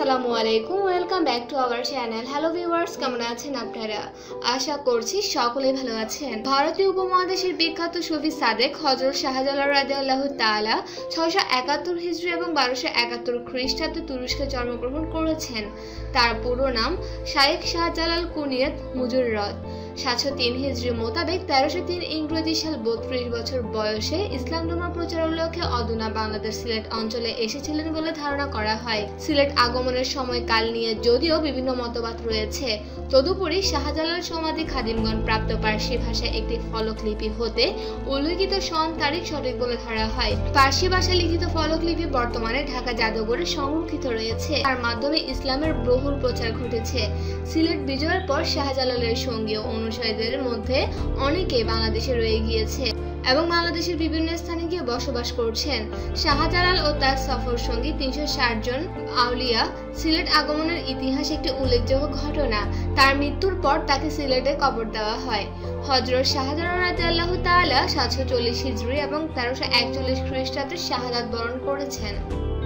আসসালামু আলাইকুম, welcome back to our channel. Hello viewers, কেমন আছেন আপনারা? আশা করছি সকলেই ভালো আছেন। ভারতীয় উপমহাদেশের বিখ্যাত সুফি সাদেক হযরত শাহজালাল রাদিয়াল্লাহু তাআলা 671 হিজরি এবং 1271 খ্রিস্টাব্দে তুরস্কে জন্মগ্রহণ করেছেন। তার পুরো নাম শাইখ শাহজালাল কুনিয়ত মুজররদ। 703 হিজরি মোতাবেক 1303 ইংরেজি সাল 32 বছর বয়সে ইসলাম ধর্ম প্রচারের লক্ষ্যে অধুনা বাংলাদেশ সিলেট অঞ্চলে এসেছিলেন বলে ধারণা করা হয়। সিলেট আগমনের সময়কাল নিয়ে যদিও বিভিন্ন মতবাদ রয়েছে, তদুপরি শাহজালাল সমাধি খাদিমগণ প্রাপ্ত পার্সি ভাষায় একটি ফলকলিপি হতে উল্লেখিত সন তারিখ সঠিক বলে ধরা হয়। পার্সি ভাষায় লিখিত ফলকলিপি বর্তমানে ঢাকা জাদুঘরে সংরক্ষিত রয়েছে। তার মাধ্যমে ইসলামের বহুল প্রচার ঘটেছে। সিলেট বিজয়ের পর শাহজালালের সঙ্গী ও অনুসারীদের মধ্যে অনেকেই বাংলাদেশে রয়ে গিয়েছে এবং বাংলাদেশের বিভিন্ন স্থানে গিয়ে বসবাস করছেন। শাহজালাল ও তার সফর সঙ্গী 360 জন আউলিয়া সিলেট আগমনের ইতিহাস একটি উল্লেখযোগ্য ঘটনা। তার মৃত্যুর পর তাকে সিলেটে কবর দেওয়া হয়। হযরত শাহজালাল রাদিয়াল্লাহু তাআলা 740 হিজরি এবং 1341 খ্রিস্টাব্দে শাহাদাত বরণ করেছেন।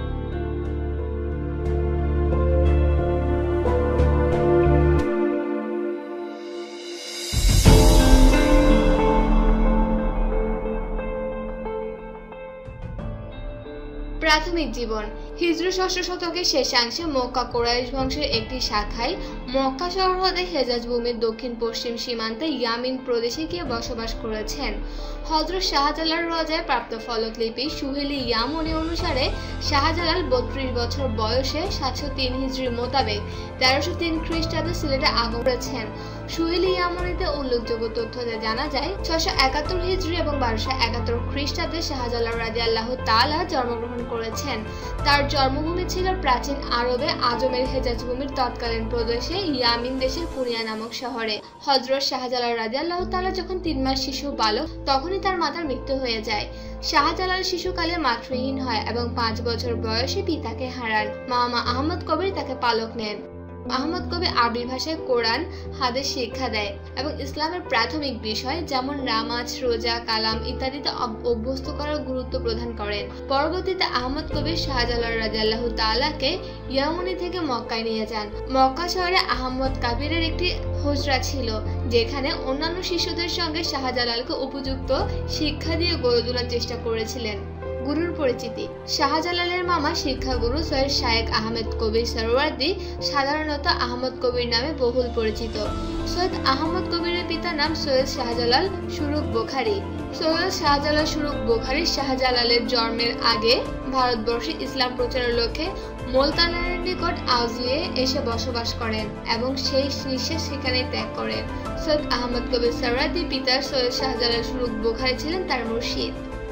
প্রাথমিক জীবন। হিজরি 6ষ্ঠ শতকের শেষাংশে মক্কা কুরাইশ বংশের একটি শাখায় মক্কা শহর হতে হেজাজ ভূমির দক্ষিণ পশ্চিম সীমান্তে ইয়ামিন প্রদেশে গিয়ে বসবাস করেছেন। হযরত শাহজালাল রজায় প্রাপ্ত ফলকলিপি সুহেলি ইয়ামনি অনুসারে শাহজালাল 32 বছর বয়সে 703 হিজরি মোতাবেক 1303 খ্রিস্টাব্দে সিলেটে আগমন করেছেন। সুহেলি ইয়ামনিতে উল্লেখযোগ্য তথ্যতে জানা যায় 671 হিজরি এবং 1271 খ্রিস্টাব্দে শাহজালাল রাদিয়াল্লাহু তাআলা জন্মগ্রহণ করেছেন। তার জন্মভূমি ছিল প্রাচীন আরবে আজমের হেজাজ ভূমির তৎকালীন প্রদেশে ইয়ামিন দেশের কুনিয়া নামক শহরে। হযরত শাহজালাল রাদিয়াল্লাহু তাআলা যখন 3 মাস শিশু বালক, তখনই তার মাতার মৃত্যু হয়ে যায়। শাহজালাল শিশুকালে মাতৃহীন হয় এবং 5 বছর বয়সে পিতাকে হারান। মামা আহমদ কবির তাকে পালক নেন। আহমদ কবি আরবি ভাষায় কোরআন, হাদিস শিক্ষা দেয় এবং ইসলামের প্রাথমিক বিষয় যেমন নামাজ, রোজা, কালাম ইত্যাদিতে অভ্যস্ত করার গুরুত্ব প্রদান করেন। পরবর্তীতে আহমদ কবির শাহজালাল রাদিয়াল্লাহু তাআলাকে ইয়ামনি থেকে মক্কায় নিয়ে যান। মক্কা শহরে আহমদ কাবিরের একটি হুজরা ছিল, যেখানে অন্যান্য শিশুদের সঙ্গে শাহজালালকে উপযুক্ত শিক্ষা দিয়ে গড়ে তোলার চেষ্টা করেছিলেন। গুরুর পরিচিতি। শাহজালালের মামা শিক্ষাগুরু সৈয়দ শায়েখ আহমেদ কবির সরওয়ার্দী সাধারণত আহমদ কবির নামে বহুল পরিচিত। সৈয়দ আহমদ কবিরের পিতার নাম সৈয়দ শাহজালাল শুরুক বুখারী। সৈয়দ শাহজালাল শুরুক বুখারী শাহজালালের জন্মের আগে ভারতবর্ষে ইসলাম প্রচারের লক্ষ্যে মুলতানের নিকট আউজিয়ে এসে বসবাস করেন এবং সেই নিঃশ্বাস সেখানে ত্যাগ করেন। সৈয়দ আহমদ কবির সরওয়ার্দী পিতার সৈয়দ শাহজালাল শুরুক বুখারী ছিলেন তার মুর্শিদ।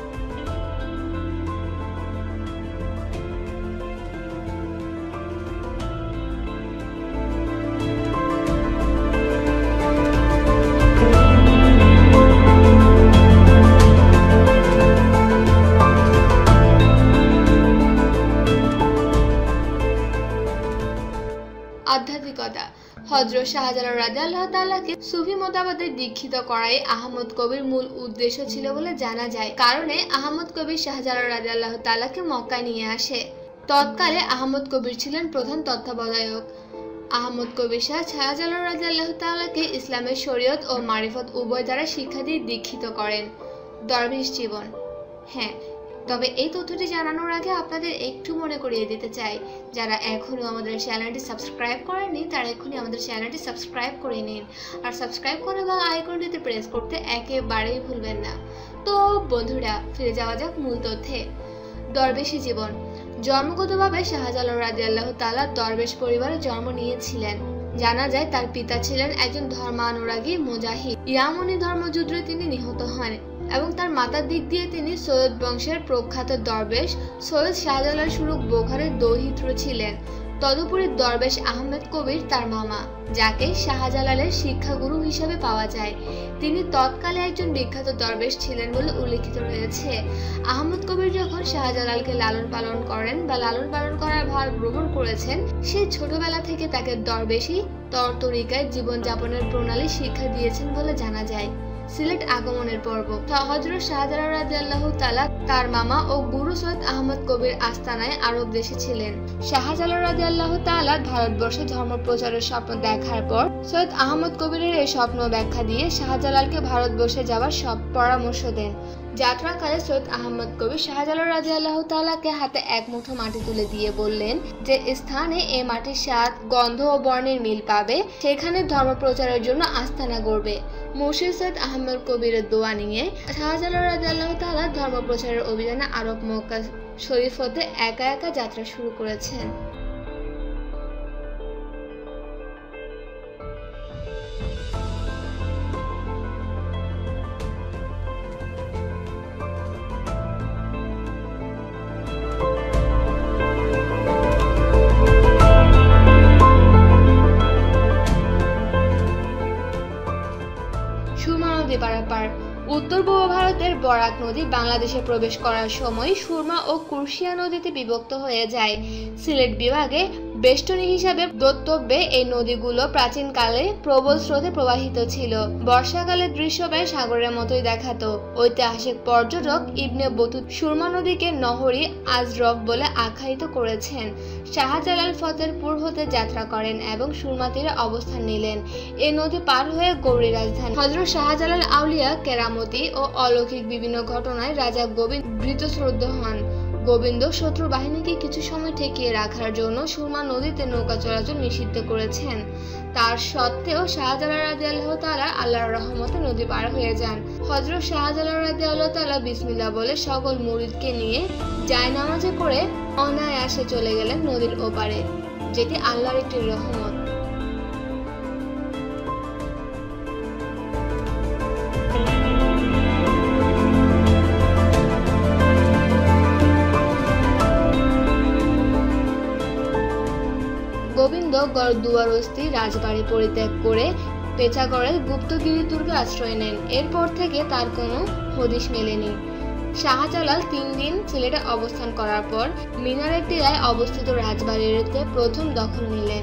আধ্যাত্মিকতা। হযরত শাহজালাল রাদিয়াল্লাহু তাআলাকে সুফি মতবাদে দীক্ষিত করাই আহমদ কবির মূল উদ্দেশ্য ছিল বলে জানা যায়। কারণে আহমদ কবির শাহজালাল রাদিয়াল্লাহু তাআলাকে মক্কায় নিয়ে আসে। তৎকালে আহমদ কবির ছিলেন প্রধান তত্ত্বাবধায়ক। আহমদ কবির শাহজালাল রাদিয়াল্লাহু তাআলাকে ইসলামের শরীয়ত ও মারিফত উভয় দ্বারা শিক্ষা দিয়ে দীক্ষিত করেন। দরবেশ জীবন। হ্যাঁ, তবে এই তথ্যটি জানানোর আগে আপনাদের একটু মনে করিয়ে দিতে চাই, যারা এখনো আমাদের চ্যানেলটি সাবস্ক্রাইব করেননি তারা এখনই আমাদের চ্যানেলটি সাবস্ক্রাইব করে নিন। আর সাবস্ক্রাইব করে বা আইকনটিতে প্রেস করতে একেবারেই ভুলবেন না। তো বন্ধুরা, ফিরে যাওয়া যাক মূল তথ্যে। দরবেশী জীবন। জন্মগতভাবে শাহজালাল রাদিয়াল্লাহু তাআলা দরবেশ পরিবারে জন্ম নিয়েছিলেন। জানা যায় তার পিতা ছিলেন একজন ধর্মানুরাগী মুজাহিদ। ইয়ামনি ধর্মযুদ্ধে তিনি নিহত হন এবং তার মাতার দিক দিয়ে তিনি সৈয়দ বংশের প্রখ্যাত দরবেশ সৈয়দ শাহজালাল শুরুক বুখারীর দৌহিত্র ছিলেন। তদুপরি দরবেশ আহমেদ কবির তার মামা, যাকে শাহজালালের শিক্ষাগুরু হিসেবে পাওয়া যায়। তিনি তৎকালে একজন বিখ্যাত দরবেশ ছিলেন বলে উল্লেখিত রয়েছে। আহমদ কবির যখন শাহজালালকে লালন পালন করেন বা লালন পালন করার ভার গ্রহণ করেছেন, সেই ছোটবেলা থেকে তাকে দরবেশী তরিকায় জীবনযাপনের প্রণালী শিক্ষা দিয়েছেন বলে জানা যায়। সিলেট আগমনের পর্ব। হযরত শাহজালাল রাদিয়াল্লাহু তাআলা তার মামা ও গুরু সৈয়দ আহমদ কবির আস্তানায় আরব দেশে ছিলেন। শাহজালাল রাদিয়াল্লাহু তাআলা ভারতবর্ষে ধর্ম প্রচারের স্বপ্ন দেখার পর সৈয়দ আহমদ কবিরের এই স্বপ্ন ব্যাখ্যা দিয়ে শাহজালালকে ভারতবর্ষে যাওয়ার সব পরামর্শ দেন। যাত্রাকালে সৈয়দ আহমদ কবির শাহজালাল রাদিয়াল্লাহু তাআলাকে হাতে এক মুঠো মাটি তুলে দিয়ে বললেন যে স্থানে এই মাটির স্বাদ, গন্ধ ও বর্ণের মিল পাবে সেখানে ধর্ম প্রচারের জন্য আস্তানা গড়বে। মুর্শিদ সৈয়দ আহমদ কবিরের দোয়া নিয়ে শাহজালাল রাদিয়াল্লাহু তাআলা ধর্ম প্রচারের অভিযানে আরব মক্কা শরীফ হতে একা একা যাত্রা শুরু করেছেন। সুরমা নদী পারাপার। উত্তর পূর্ব ভারতের বরাক নদী বাংলাদেশে প্রবেশ করার সময় সুরমা ও কুরশিয়া নদীতে বিভক্ত হয়ে যায়। সিলেট বিভাগে বেষ্টনী হিসাবে দত্তব্যে এই নদীগুলো প্রাচীনকালে প্রবল স্রোতে প্রবাহিত ছিল। বর্ষাকালে দৃশ্য প্রায় সাগরের মতোই দেখাতো। ঐতিহাসিক পর্যটক ইবনে বতুতা সুরমা নদীকে নহরি আজরফ বলে আখ্যায়িত করেছেন। শাহজালাল ফতেরপুর হতে যাত্রা করেন এবং সুরমা তীরে অবস্থান নিলেন। এই নদী পার হয়ে গৌরী রাজধানী হযরত শাহজালাল আউলিয়া কেরামতি ও অলৌকিক বিভিন্ন ঘটনায় রাজা গোবিন্দ ভীতশ্রদ্ধ হন। গোবিন্দ শত্রু বাহিনীকে কিছু সময় ঠেকিয়ে রাখার জন্য সুরমা নদীতে নৌকা চলাচল নিষিদ্ধ করেছেন। তার সত্ত্বেও শাহজালাল রাদিয়াল্লাহু তাআলা আল্লাহর রহমতে নদী পার হয়ে যান। হযরত শাহজালাল রাদিয়াল্লাহু তাআলা বিসমিল্লাহ বলে সকল মুরিদকে নিয়ে জায়নামাজে করে অনায়াসে চলে গেলেন নদীর ওপারে, যেটি আল্লাহর একটি রহমত। গোবিন্দ গড়দুয়ারস্থি রাজবাড়ি পরিত্যাগ করে পেচাগড়ের গুপ্তগিরি দুর্গে আশ্রয় নেন। এরপর থেকে তার কোনো হদিশ মেলেনি। শাহজালাল 3 দিন সিলেটে অবস্থান করার পর মিনারের টিলায় অবস্থিত রাজবাড়িতে প্রথম দখল নিলেন।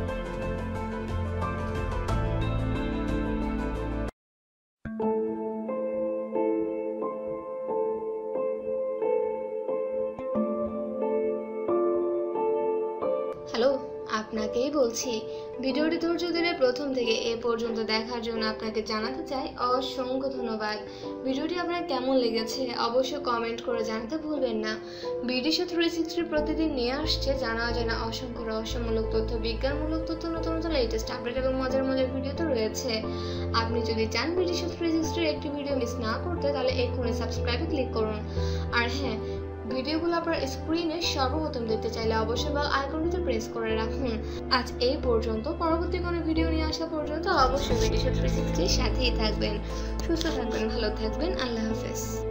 হ্যালো, আপনাকেই বলছি। ভিডিওটি ধৈর্য ধরে প্রথম থেকে এ পর্যন্ত দেখার জন্য আপনাকে জানাতে চাই অসংখ্য ধন্যবাদ। ভিডিওটি আপনার কেমন লেগেছে অবশ্যই কমেন্ট করে জানাতে ভুলবেন না। বিডিশো 360 প্রতিদিন নিয়ে আসছে জানা অজানা অসংখ্য রহস্যমূলক তথ্য, বিজ্ঞানমূলক তথ্য, নতুন নতুন লেটেস্ট আপডেট এবং মজার মজার ভিডিও তো রয়েছে। আপনি যদি চান বিডিশো 360 একটি ভিডিও মিস না করতে তাহলে এক্ষুনি সাবস্ক্রাইবে ক্লিক করুন। আর হ্যাঁ, ভিডিওগুলো আপনার স্ক্রিনে সর্বপ্রথম দেখতে চাইলে অবশ্যই বেল আইকনটিতে প্রেস করে রাখুন। আজ এই পর্যন্ত। পরবর্তী কোনো ভিডিও নিয়ে আসা পর্যন্ত অবশ্যই বিডিশো 360 সাথেই থাকবেন। সুস্থ থাকবেন, ভালো থাকবেন। আল্লাহ হাফেজ।